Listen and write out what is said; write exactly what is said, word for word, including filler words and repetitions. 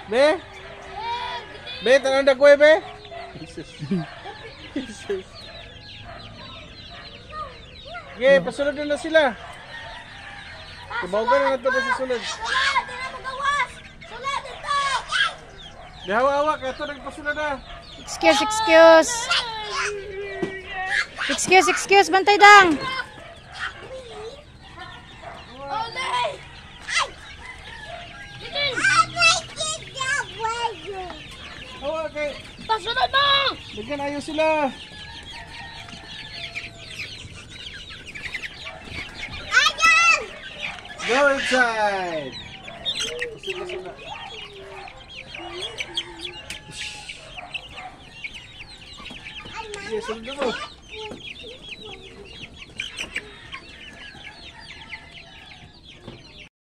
Be? Be, tanong na ko eh, be? Jesus. Jesus. Okay, pasunod na na sila. Kabawagan na nato na sa sunod. Sulod! Di na magawas! Sulod dito! Di hawa-hawa, kaya ito nagpasunod na. Excuse, excuse. Excuse, excuse, bantay dang. Olay! Hawa, kay. Pasunod mo! Bigyan ayaw sila. Ayan! Go inside. Sila, sila. Yes, sunod mo.